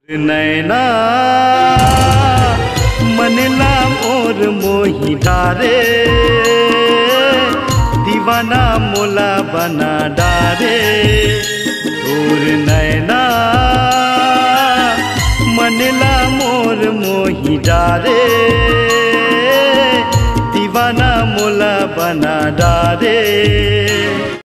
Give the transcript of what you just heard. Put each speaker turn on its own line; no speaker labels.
नैना मनला मोर मोही डारे, दीवाना मोला बना डारे। तोर नैना मनला मोर मोही डारे, दीवाना मोला बना डारे।